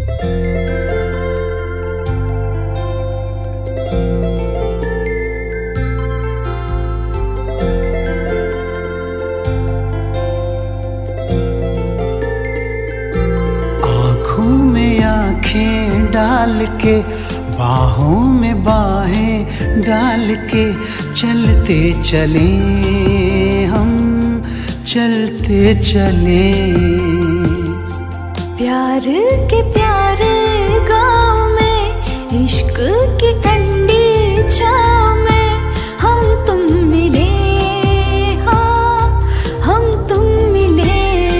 डाल के बाहों में बाहें डाल के चलते चले हम, चलते चले। प्यार के प्यारे गाँव में इश्क की ठंडी छाँव में हम तुम मिले, हाँ हम तुम मिले।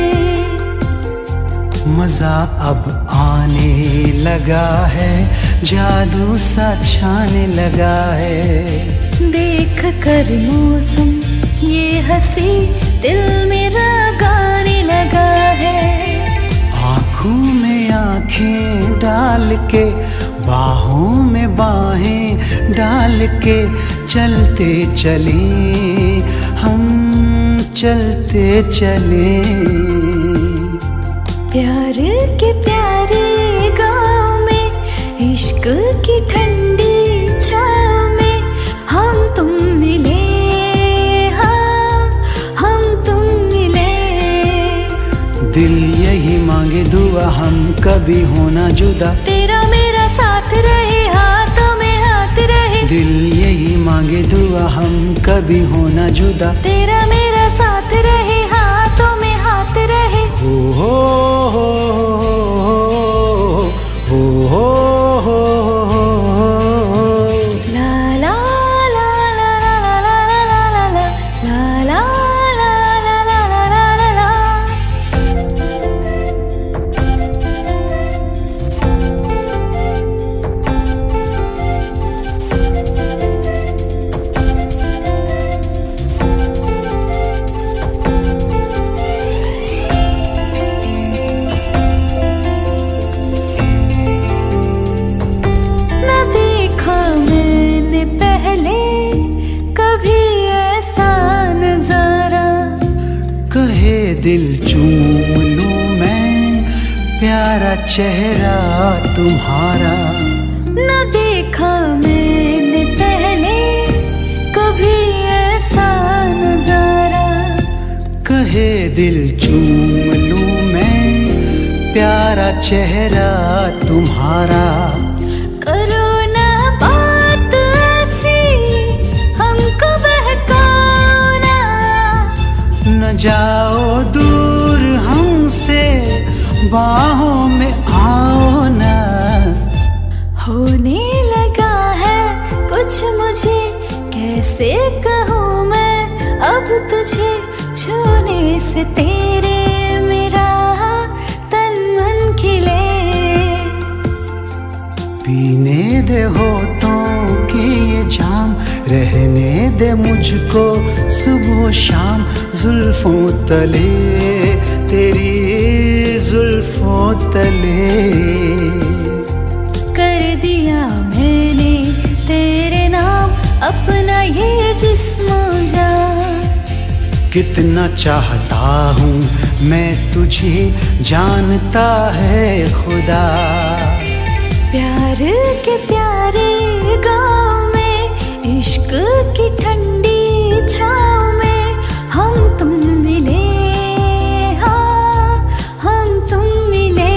मजा अब आने लगा है, जादू सा छाने लगा है। देख कर मौसम ये हंसी दिल मेरा गाने लगा है। आँखों में आँखें डाल के बाहों में बाहें डाल के चलते चले हम, चलते चले। प्यार के प्यारे गाँव में इश्क की ठंडी छाँव में हम तुम मिले, हाँ हम तुम मिले। दिल यही मांगे दुआ हम कभी होना जुदा, तेरा मेरा साथ रहे हाथों में हाथ रहे। दिल यही मांगे दुआ हम कभी होना जुदा, तेरा मेरा साथ रहे हाथों में हाथ रहे। हो दिल चूम लूं मैं प्यारा चेहरा तुम्हारा। न देखा मैंने पहले कभी ऐसा नजारा। कहे दिल चूम लूं मैं प्यारा चेहरा तुम्हारा। करो ना बात ऐसी हमको बहकाओ ना, न जाओ दूर हमसे बाहों में आओ ना। होने लगा है कुछ मुझे कैसे कहूँ मैं अब तुझे, छूने से तेरे मेरा तन मन खिले। पीने दे होठों के ये जाम, रहने दे मुझको सुबह शाम जुल्फों तले, तेरी जुल्फों तले। कर दिया मैंने तेरे नाम अपना ये जिस्म जान। कितना चाहता हूँ मैं तुझे जानता है खुदा। प्यार के प्यारे गाँव में इश्क की ठंडी छाँव में हम तुम मिले, हाँ हम तुम मिले।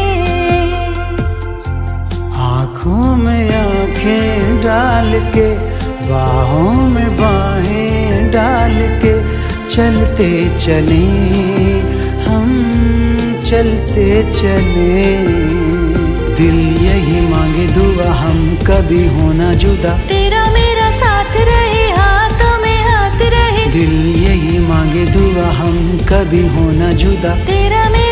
आँखों में आँखें डाल के बाहों में बाहें डाल के चलते चले हम, चलते चले। दिल यही मांगे दुआ हम कभी होना जुदा, तेरा मेरा साथ रहे हाथों में हाथ रहे। दिल यही मांगे दुआ हम कभी होना जुदा, तेरा मेरा